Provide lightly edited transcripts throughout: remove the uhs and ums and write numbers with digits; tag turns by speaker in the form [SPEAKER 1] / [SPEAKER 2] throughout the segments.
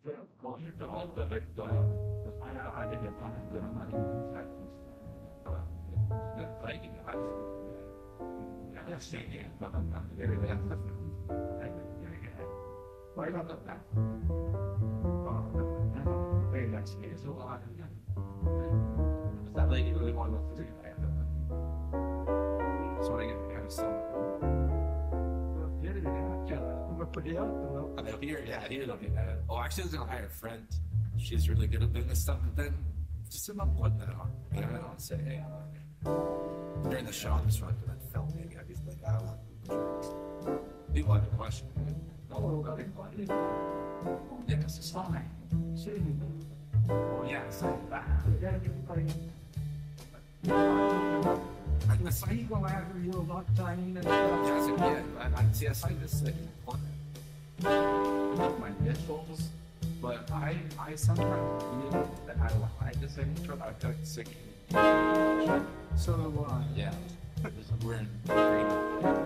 [SPEAKER 1] That lady really wanted to do that. So I get so. I'm up here, yeah, he don't get that. Oh, actually, I was gonna hire a friend. She's really good at business stuff, but then just about what that on. You know, I don't say, hey, during the show, I'm just running that film, maybe I'd be like, people have a question. Yeah, this is fine. Oh, yeah, it's like that. I'm gonna say, you go after you a lot of time. Yeah, I said, yeah, I see, I say this thing. My initials, but I sometimes feel that I don't like this intro. I feel like singing. So, yeah, we're in agreement.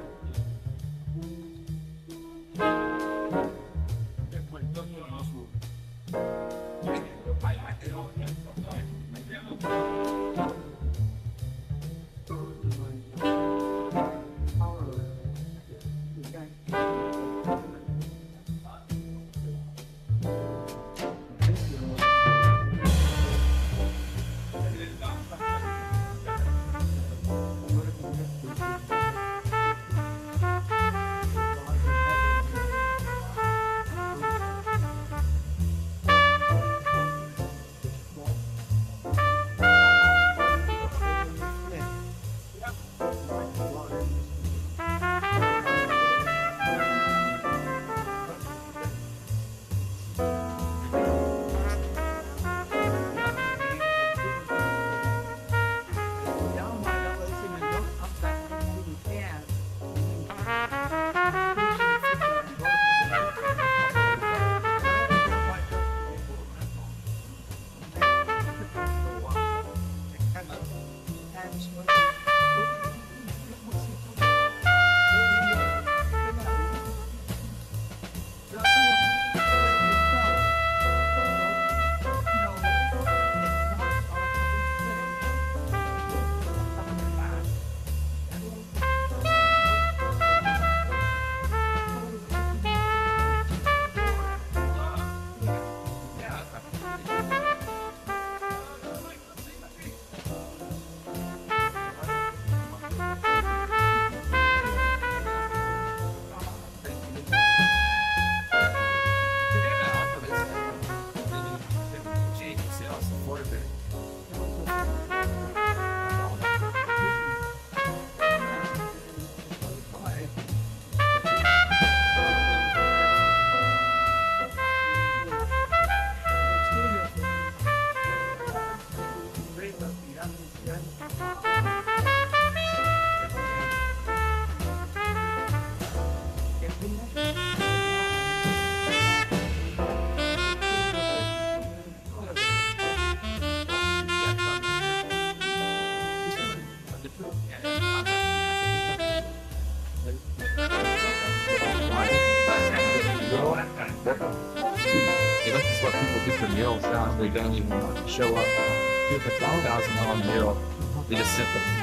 [SPEAKER 1] That's what people do for meals now. They don't even show up. Do the $12,000 meal. They just sit there.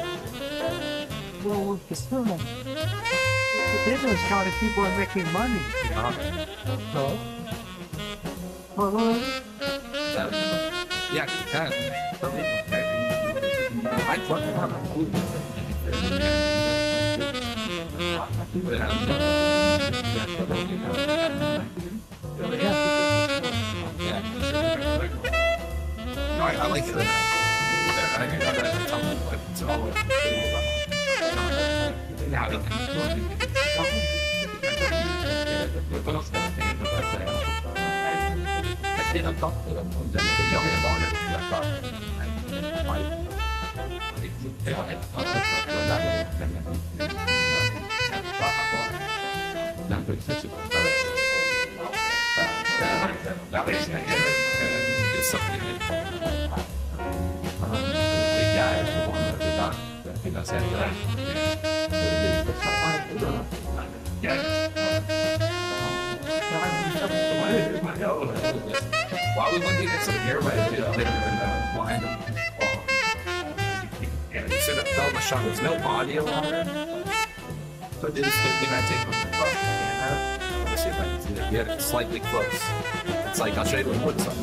[SPEAKER 2] Well, with the business kind of people are making money. So,
[SPEAKER 1] yeah, you can. I fucking have a food. No, I like it. While we looking at some airway, they were blind. And you said I felt my shot. There's no audio on it. So I did this thing I take from the camera. Let me see if I can see that. We had it slightly close. It's like, I'll show you what it looks like.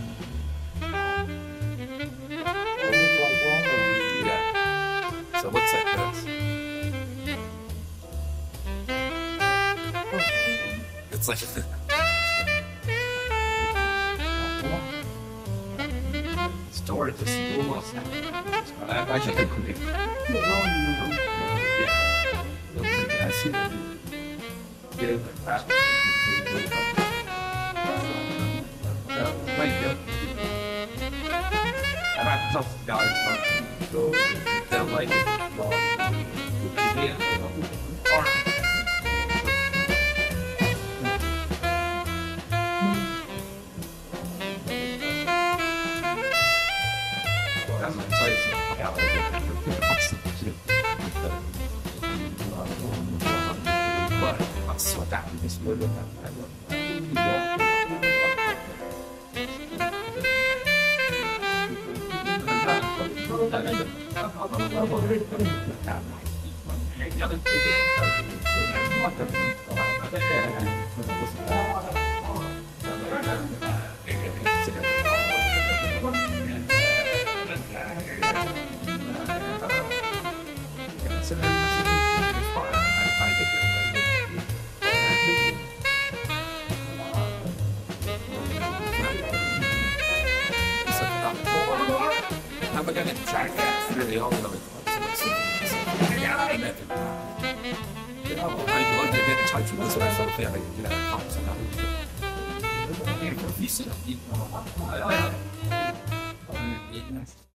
[SPEAKER 1] Yeah. So it looks like this. It's like storage is almost. I should think quickly. Yeah. I see that. Yeah. Thank you. And I tell guys, they'll like it. But I'm so down with this little I'm gonna track that really all the way. I like to get in touch with this myself. Yeah, I can do that. You sit up,